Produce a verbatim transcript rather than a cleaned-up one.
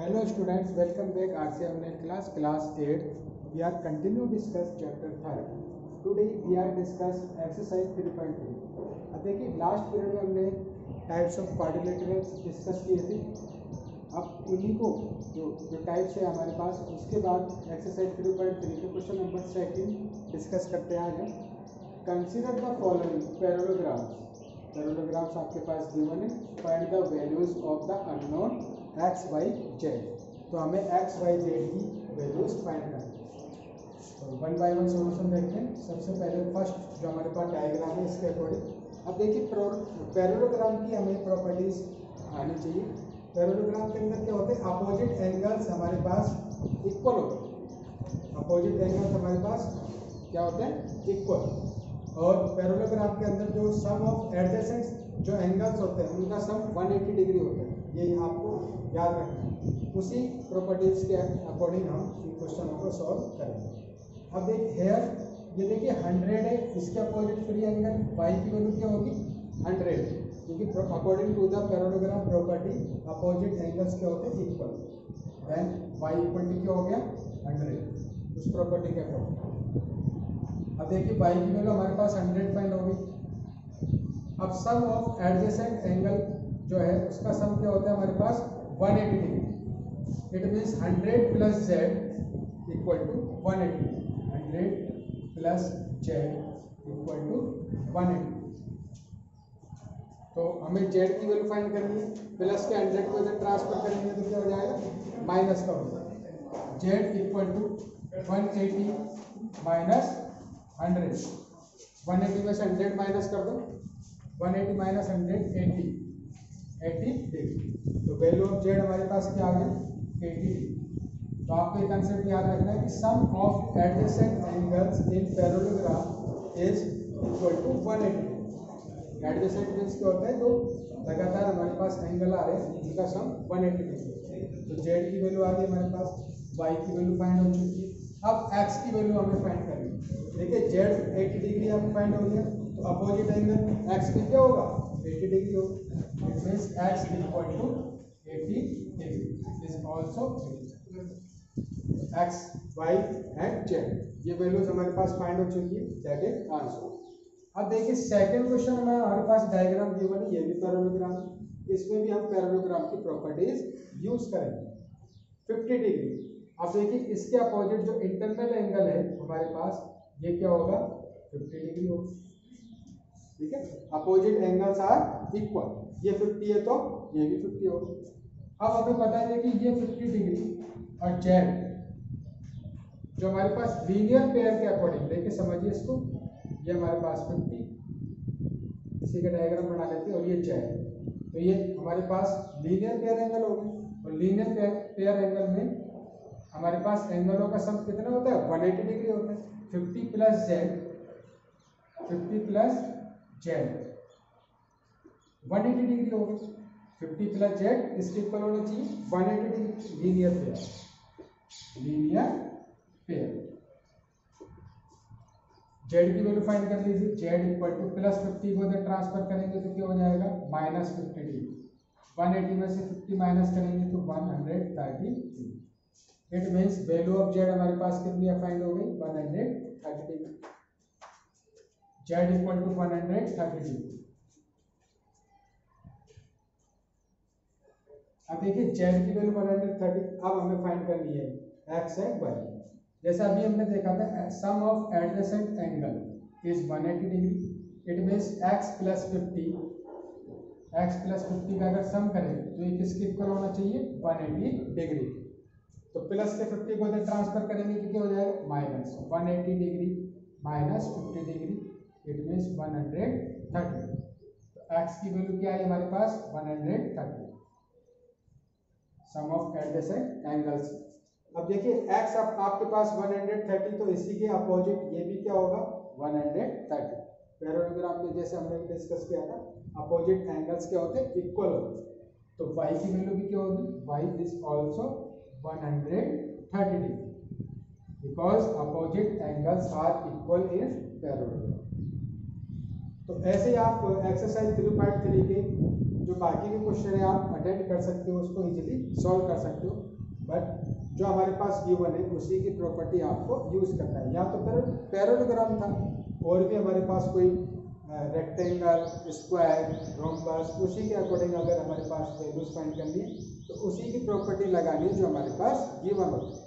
Hello students, welcome back R C online class, class eight. We are continue discuss chapter third. Today we are discuss exercise three point three. अब देखिए last period में हमने types of quadrilaterals discuss किए थे. अब उन्हीं को जो जो टाइप्स है हमारे पास, उसके बाद एक्सरसाइज थ्री पॉइंट थ्री के क्वेश्चन नंबर सेकंड डिस्कस करते हैं आज हम. Consider the following parallelograms. Parallelograms आपके पास गिवन है. Find the values of the unknown x y z. तो हमें एक्स वाई जेड की वैल्यूज फाइंड करनी है. तो वन बाय वन सॉल्यूशन देखते हैं. सबसे पहले फर्स्ट जो हमारे पास डायग्राम है इसके अकॉर्डिंग. अब देखिए पैरेललोग्राम की हमें प्रॉपर्टीज आनी चाहिए. पैरेललोग्राम के अंदर क्या होते हैं, अपोजिट एंगल्स हमारे पास इक्वल होते हैं. अपोजिट एंगल्स हमारे पास क्या होते हैं, इक्वल. और पैरेललोग्राम के अंदर जो सम ऑफ एडजेसेंट जो एंगल्स होते हैं उनका सम वन एटी डिग्री होता है. ये आपको याद रखना है. उसी प्रॉपर्टीज के अकॉर्डिंग हम इन क्वेश्चनों को सॉल्व करेंगे. अब देखिए हेयर ये देखिए हंड्रेड है, इसके अपोजिट फ्री एंगल वाई की वैल्यू क्या होगी, हंड्रेड. क्योंकि according to the parallelogram property opposite angles क्या होते हैं, equal. Then y equal to क्या हो गया, हंड्रेड. उस प्रॉपर्टी के अकॉर्डिंग अब देखिए वाई की वैल्यू हमारे पास हंड्रेड फाइंड होगी. अब सम ऑफ एडजेसेंट एंगल जो है उसका सम क्या होता है हमारे पास one eighty degree. It means hundred plus z equal to one eighty. Hundred plus z equal to one eighty. तो हमें जेड की वैल्यू फाइंड करनी है. प्लस के हंड्रेड को इधर ट्रांसफर करेंगे तो क्या हो जाएगा, माइनस का हो जाएगा. Z equal to one eighty minus hundred. One eighty में से हंड्रेड माइनस कर दो. One eighty minus hundred eighty eighty degree. तो वैल्यू ऑफ जेड हमारे पास क्या आ गया, एटी डिग्री. तो आपको ये कंसेप्ट याद रखना है कि sum of adjacent angles in parallelogram is equal to one eighty degree. Adjacent means क्या होता है, जो लगातार हमारे पास एंगल आ रहे हैं उनका सम वन एटी डिग्री. तो जेड की वैल्यू आ गई हमारे पास, वाई की वैल्यू फाइंड हो चुकी है. अब एक्स की वैल्यू हमें फाइंड करनी है. देखिए जेड एटी डिग्री आपको फाइंड हो गया. तो अपोजिट एंगल एक्स में क्या होगा, एटी डिग्री होगा. It means x equal to eighty degree is also x y and z. ये वैल्यूज हमारे पास फाइंड हो चुकी है. That is answer. अब देखिए सेकंड क्वेश्चन में हमारे पास डायग्राम गिवन है. ये भी पैरेललोग्राम. इसमें भी हम पैरेललोग्राम की प्रॉपर्टीज यूज करेंगे. Fifty degree. अब देखिए इसके अपोजिट जो इंटरनल एंगल है हमारे पास ये क्या होगा, फिफ्टी डिग्री होगा. ठीक है, अपोजिट एंगल्स आर इक्वल. ये फिफ्टी है तो ये भी फिफ्टी होगा. अब हमें पता है कि ये फिफ्टी डिग्री और जेड जो हमारे पास लीनियर पेयर के अकॉर्डिंग, देखिए समझिए इसको, ये हमारे पास फिफ्टी, इसी का डायग्राम बना लेते हैं. और ये जेड, तो ये हमारे पास लीनियर पेयर एंगल हो गए. और लीनियर पेयर पेयर एंगल में हमारे पास एंगलों का सम कितना होता है, वन एटी डिग्री होता है. Fifty plus z, fifty plus z one eighty degree हो गई. फिफ्टी प्लस जेड इसके इक्वल होना चाहिए one eighty degree. Linear pair, linear pair. Z की वैल्यू फाइंड कर लीजिए. Z equal to plus fifty को इधर ट्रांसफर करेंगे तो क्या हो जाएगा, minus fifty degree. One eighty में से फिफ्टी माइनस करेंगे तो one hundred thirty. It means value of z हमारे पास कितनी फाइंड हो गई, one hundred thirty degree. Z equal to one hundred thirty degree. अब देखिए जेड की वैल्यू वन हंड्रेड थर्टी. अब हमें फाइंड करनी है एक्स एंड वाई. जैसा अभी हमने देखा था, sum of adjacent angle is one eighty degree. It means x plus fifty, x plus fifty का अगर सम करें तो ये किसके इक्वल होना चाहिए, वन एटी डिग्री. तो प्लस के फिफ्टी को इधर ट्रांसफर करेंगे तो क्या हो जाएगा, minus one eighty degree minus fifty degree. It means one hundred thirty. तो x की वैल्यू क्या है हमारे पास, one hundred thirty. Sum of adjacent angles. अब देखिए x आप, आपके पास वन हंड्रेड थर्टी, तो इसी के अपोजिट ये भी क्या होगा, वन हंड्रेड थर्टी. पैरेललोग्राम में जैसे हमने डिस्कस किया था, अपोजिट एंगल्स क्या होते हैं, इक्वल होते हैं. तो y की वैल्यू भी क्या होगी, y is also one hundred thirty degree because opposite angles are equal in parallelogram. तो ऐसे ही आप एक्सरसाइज थ्री पॉइंट थ्री के जो बाकी के क्वेश्चन है आप अटेंड कर सकते हो, उसको इजीली सॉल्व कर सकते हो. बट जो हमारे पास गिवन है उसी की प्रॉपर्टी आपको यूज करना है। यहाँ तो फिर पैरेललोग्राम था, और भी हमारे पास कोई रेक्टेंगल, स्क्वायर, रोम्बस, उसी के अकॉर्डिंग अगर हमारे पास वैल्यूज फाइंड करनी है तो उसी की प्रॉपर्टी लगानी है जो हमारे पास गिवन होती है।